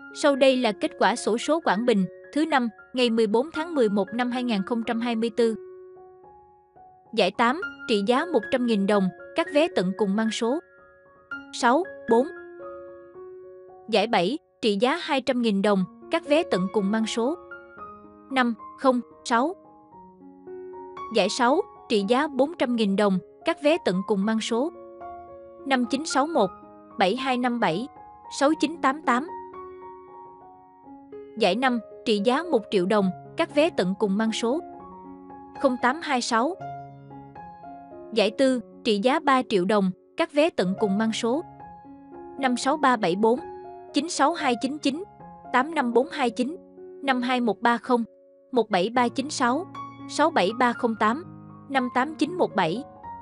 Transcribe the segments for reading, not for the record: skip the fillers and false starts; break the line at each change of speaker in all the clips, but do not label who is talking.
Sau đây là kết quả xổ số Quảng Bình thứ 5, ngày 14 tháng 11 năm 2024. Giải 8, trị giá 100.000 đồng, các vé tận cùng mang số 6, 4. Giải 7, trị giá 200.000 đồng, các vé tận cùng mang số 5, 0, 6. Giải 6, trị giá 400.000 đồng, các vé tận cùng mang số 5961, 7257, 6988. Giải 5, trị giá 1 triệu đồng, các vé tận cùng mang số 0826. Giải 4, trị giá 3 triệu đồng, các vé tận cùng mang số 56374, 96299, 85429, 52130, 17396, 67308, 58917.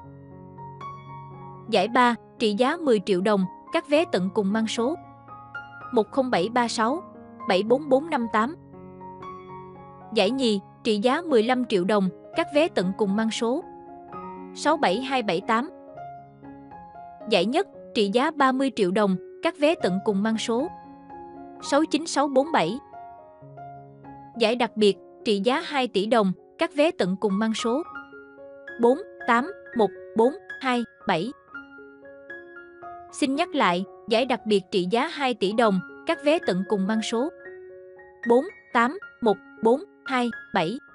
Giải 3, trị giá 10 triệu đồng, các vé tận cùng mang số 10736, 74458. Giải nhì, trị giá 15 triệu đồng, các vé tận cùng mang số 67278. Giải nhất, trị giá 30 triệu đồng, các vé tận cùng mang số 69647. Giải đặc biệt, trị giá 2 tỷ đồng, các vé tận cùng mang số 481427. Xin nhắc lại, giải đặc biệt trị giá 2 tỷ đồng, các vé tận cùng mang số 481427.